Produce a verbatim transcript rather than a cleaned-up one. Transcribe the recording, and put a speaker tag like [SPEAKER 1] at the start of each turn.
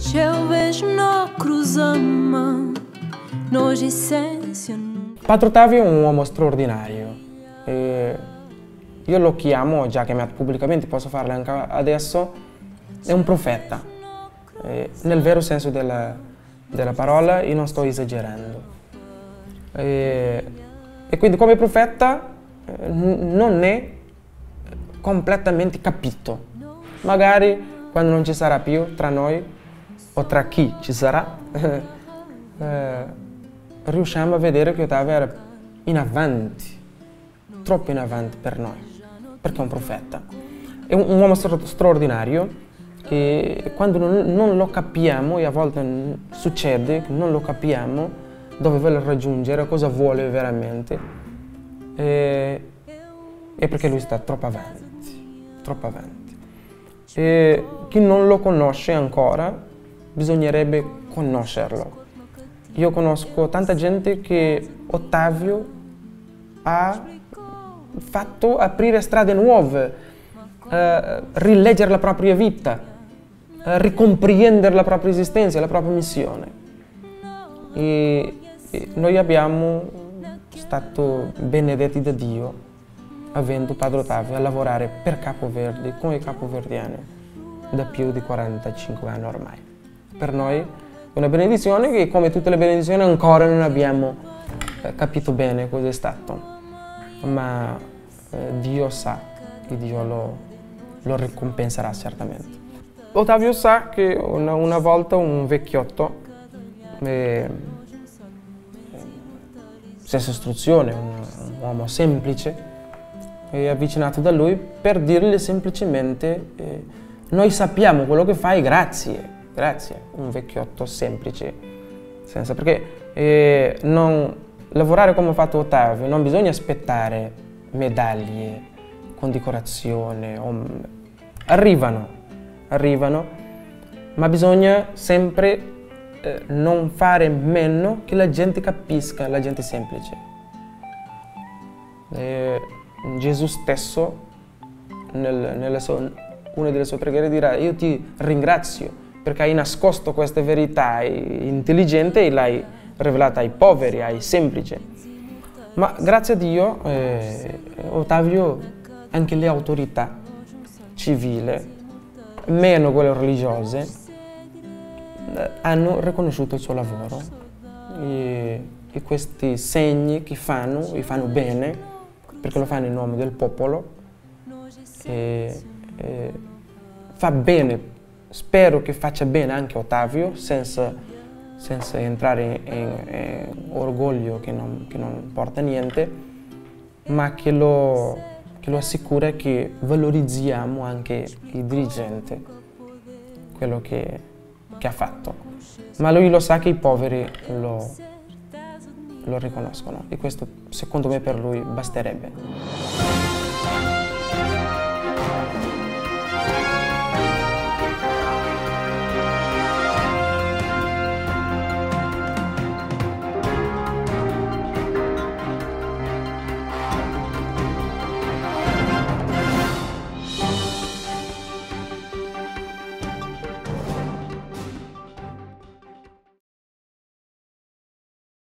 [SPEAKER 1] Padre Ottavio è un uomo straordinario. E io lo chiamo, già chiamato pubblicamente, posso farlo anche adesso, è un profeta. E nel vero senso della, della parola, io non sto esagerando. E, e quindi come profeta eh, non è completamente capito. Magari quando non ci sarà più tra noi, o tra chi ci sarà, eh, riusciamo a vedere che Ottavio era in avanti, troppo in avanti per noi, perché è un profeta. È un, un uomo stra straordinario che quando non, non lo capiamo, e a volte succede che non lo capiamo, dove vuole raggiungere, cosa vuole veramente, e, è perché lui sta troppo avanti, troppo avanti. E chi non lo conosce ancora, bisognerebbe conoscerlo. Io conosco tanta gente che Ottavio ha fatto aprire strade nuove, eh, rileggere la propria vita, eh, ricomprendere la propria esistenza, la propria missione. E, e noi abbiamo stato benedetti da Dio avendo Padre Ottavio a lavorare per Capoverde con i capoverdiani da più di quarantacinque anni ormai. Per noi è una benedizione che, come tutte le benedizioni, ancora non abbiamo eh, capito bene cosa è stato, ma eh, Dio sa e Dio lo, lo ricompenserà certamente. Ottavio sa che una, una volta un vecchiotto, eh, senza istruzione, un, un uomo semplice, è avvicinato da lui per dirgli semplicemente eh, noi sappiamo quello che fai, grazie, grazie, un vecchiotto semplice, senza, perché eh, non, lavorare come ha fatto Ottavio non bisogna aspettare medaglie, condecorazione, o, arrivano, arrivano, ma bisogna sempre eh, non fare meno che la gente capisca, la gente semplice. Eh, Gesù stesso, nel, nella sua, una delle sue preghiere, dirà: io ti ringrazio perché hai nascosto queste verità intelligente e l'hai rivelata ai poveri, ai semplici. Ma grazie a Dio, eh, Ottavio, anche le autorità civili, meno quelle religiose, eh, hanno riconosciuto il suo lavoro e, e questi segni che fanno, li fanno bene, perché lo fanno in nome del popolo, e, e fa bene, spero che faccia bene anche Ottavio, senza, senza entrare in, in, in orgoglio che non, che non porta niente, ma che lo, che lo assicura che valorizziamo anche il dirigente, quello che, che ha fatto. Ma lui lo sa che i poveri lo lo riconoscono e questo secondo me per lui basterebbe.